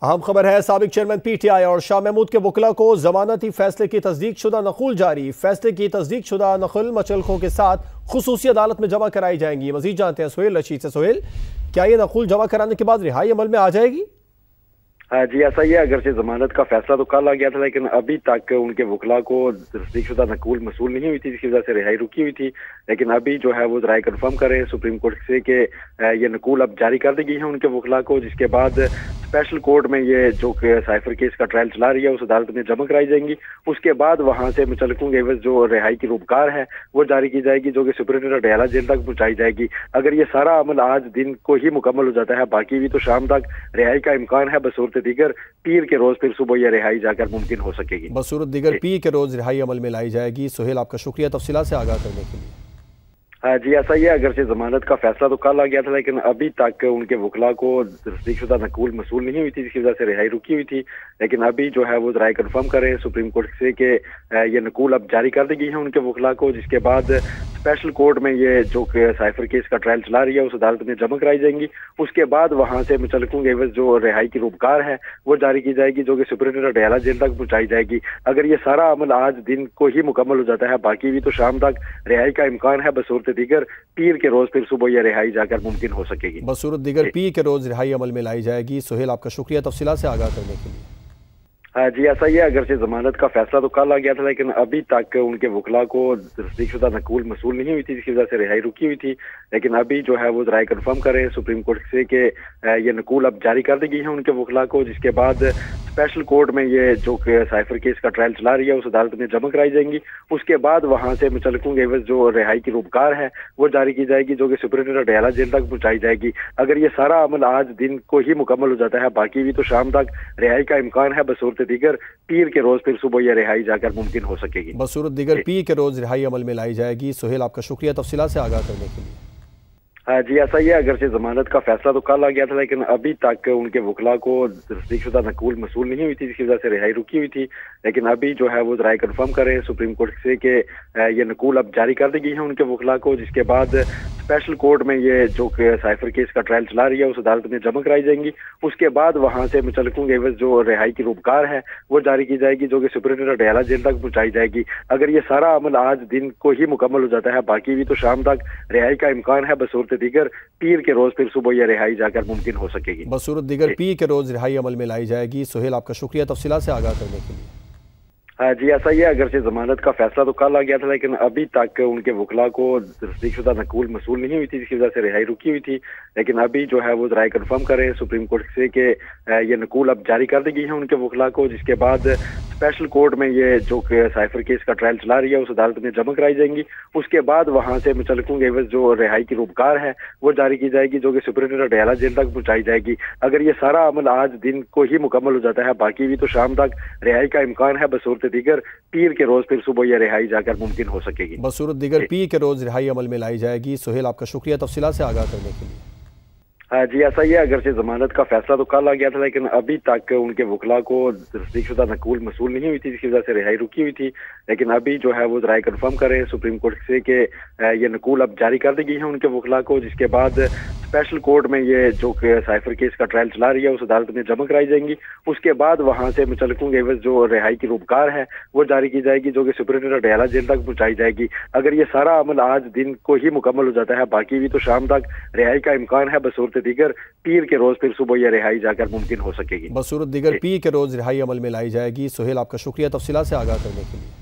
अहम खबर है, साबिक चेयरमैन पीटीआई और शाह महमूद के वकला को जमानती फैसले की तस्दीक शुदा नकुल जारी। फैसले की तस्दीक शुदा नकुल मचलखों के साथ खुसूसी अदालत में जमा कराई जाएंगी। मजीद जानते हैं सुहेल रशीद से। सुहेल, क्या ये नकुल जमा कराने के बाद रिहाई अमल में आ जाएगी? हाँ जी, ऐसा ही है। अगरचे जमानत का फैसला तो कल आ गया था, लेकिन अभी तक उनके वकला को तस्दीकशुदा नकूल मसूल नहीं हुई थी, जिसकी वजह से रिहाई रुकी हुई थी। लेकिन अभी जो है वो राय कन्फर्म कर रहे हैं सुप्रीम कोर्ट से कि ये नकूल अब जारी कर दी गई है उनके वकला को, जिसके बाद स्पेशल कोर्ट में ये जो साइफर केस का ट्रायल चला रही है उस अदालत में जमा कराई जाएंगी। उसके बाद वहां से मुतल्लिकों के एवज जो रिहाई की रूपकार है वो जारी की जाएगी, जो कि सुप्रीटेंडेंट डयाला जेल तक पहुंचाई जाएगी। अगर ये सारा अमल आज दिन को ही मुकम्मल हो जाता है, बाकी भी तो शाम तक रिहाई का इम्कान है। बसूरत दीगर पीर के रोज फिर सुबह यह रिहाई जाकर मुमकिन हो सकेगी। बसूरत दीगर पीर के रोज रिहाई अमल में लाई जाएगी। सुहेल, आपका शुक्रिया तफसीलात से आगाह करने के लिए। हाँ जी, ऐसा ही है। अगरचे जमानत का फैसला तो कल आ गया था, लेकिन अभी तक उनके वकला को तस्दीकशुदा नकूल मसूल नहीं हुई थी, जिसकी वजह से रिहाई रुकी हुई थी। लेकिन अभी जो है वो राय कन्फर्म कर रहे हैं सुप्रीम कोर्ट से कि ये नकूल अब जारी कर दी गई है उनके वकला को, जिसके बाद स्पेशल कोर्ट में ये जो साइफर केस का ट्रायल चला रही है उस अदालत में जमा कराई जाएंगी। उसके बाद वहां से मुतल्लिकों के एवज जो रिहाई की रूपकार है वो जारी की जाएगी, जो कि सुप्रीटेंडेंट डयाला जेल तक पहुंचाई जाएगी। अगर ये सारा अमल आज दिन को ही मुकम्मल हो जाता है, बाकी भी तो शाम तक रिहाई का इम्कान है। बसूरत दीगर पीर के रोज फिर सुबह यह रिहाई जाकर मुमकिन हो सकेगी। बसूरत दीगर पीर के रोज रिहाई अमल में लाई जाएगी। सुहेल, आपका शुक्रिया तफसीलात से आगाह करने के लिए। हाँ जी, ऐसा ही है। अगरचे जमानत का फैसला तो कल आ गया था, लेकिन अभी तक उनके वकला को तस्दीकशुदा नकूल मसूल नहीं हुई थी, जिसकी वजह से रिहाई रुकी हुई थी। लेकिन अभी जो है वो राय कन्फर्म कर रहे हैं सुप्रीम कोर्ट से कि ये नकूल अब जारी कर दी गई है उनके वकला को, जिसके बाद स्पेशल कोर्ट में ये जो साइफर केस का ट्रायल चला रही है उस अदालत में जमा कराई जाएंगी। उसके बाद वहां से मुतल्लिकों के एवज जो रिहाई की रूपकार है वो जारी की जाएगी, जो कि सुप्रीटेंडेंट डयाला जेल तक पहुंचाई जाएगी। अगर ये सारा अमल आज दिन को ही मुकम्मल हो जाता है, बाकी भी तो शाम तक रिहाई का इम्कान है। बसूरत दीगर पीर के रोज फिर सुबह यह रिहाई जाकर मुमकिन हो सकेगी। बसूरत दीगर पीर के रोज रिहाई अमल में लाई जाएगी। सुहेल, आपका शुक्रिया तफसीलात से आगाह करने के लिए। हाँ जी, ऐसा ही है। अगरचे जमानत का फैसला तो कल आ गया था, लेकिन अभी तक उनके वकला को तस्दीकशुदा नकूल मसूल नहीं हुई थी, जिसकी वजह से रिहाई रुकी हुई थी। लेकिन अभी जो है वो राय कन्फर्म कर रहे हैं सुप्रीम कोर्ट से कि ये नकूल अब जारी कर दी गई है उनके वकला को, जिसके बाद स्पेशल कोर्ट में ये जो साइफर केस का ट्रायल चला रही है उस अदालत में जमा कराई जाएंगी। उसके बाद वहां से मुतल्लिकों के एवज जो रिहाई की रूपकार है वो जारी की जाएगी, जो कि सुप्रीटेंडेंट डयाला जेल तक पहुंचाई जाएगी। अगर ये सारा अमल आज दिन को ही मुकम्मल हो जाता है, बाकी भी तो शाम तक रिहाई का इम्कान है। बसूरत दीगर पीर के रोज फिर सुबह यह रिहाई जाकर मुमकिन हो सकेगी। बसूरत दीगर पीर के रोज रिहाई अमल में लाई जाएगी। सुहेल, आपका शुक्रिया तफसीलात से आगाह करने के लिए। हाँ जी, ऐसा ही है। अगरचे जमानत का फैसला तो कल आ गया था, लेकिन अभी तक उनके वकला को तस्दीकशुदा नकूल मसूल नहीं हुई थी, जिसकी वजह से रिहाई रुकी हुई थी। लेकिन अभी जो है वो राय कन्फर्म कर रहे हैं सुप्रीम कोर्ट से कि ये नकूल अब जारी कर दी गई है उनके वकला को, जिसके बाद स्पेशल कोर्ट में ये जो साइफर केस का ट्रायल चला रही है उस अदालत में जमा कराई जाएंगी। उसके बाद वहां से मुतल्लिकों के एवज जो रिहाई की रूपकार है वो जारी की जाएगी, जो कि सुप्रीटेंडेंट डयाला जेल तक पहुंचाई जाएगी। अगर ये सारा अमल आज दिन को ही मुकम्मल हो जाता है, बाकी भी तो शाम तक रिहाई का इम्कान है। बसूरत दीगर पीर के रोज फिर सुबह यह रिहाई जाकर मुमकिन हो सकेगी। बसूरत दीगर पीर के रोज रिहाई अमल में लाई जाएगी। सुहेल, आपका शुक्रिया तफसीलात से आगाह करने के लिए। हाँ जी, ऐसा ही है। अगरचे जमानत का फैसला तो कल आ गया था, लेकिन अभी तक उनके वकला को तस्दीकशुदा नकूल मसूल नहीं हुई थी, जिसकी वजह से रिहाई रुकी हुई थी। लेकिन अभी जो है वो राय कन्फर्म कर रहे हैं सुप्रीम कोर्ट से कि ये नकूल अब जारी कर दी गई है उनके वकला को, जिसके बाद स्पेशल कोर्ट में ये जो साइफर केस का ट्रायल चला रही है उस अदालत में जमा कराई जाएंगी। उसके बाद वहां से मुतल्लिकों के एवज जो रिहाई की रूपकार है वो जारी की जाएगी, जो कि सुप्रीटेंडेंट डयाला जेल तक पहुंचाई जाएगी। अगर ये सारा अमल आज दिन को ही मुकम्मल हो जाता है, बाकी भी तो शाम तक रिहाई का इम्कान है। बसूरत दीगर पीर के रोज फिर सुबह यह रिहाई जाकर मुमकिन हो सकेगी। बसूरत दीगर पीर के रोज रिहाई अमल में लाई जाएगी। सुहेल, आपका शुक्रिया तफसीलात से आगाह करने के लिए।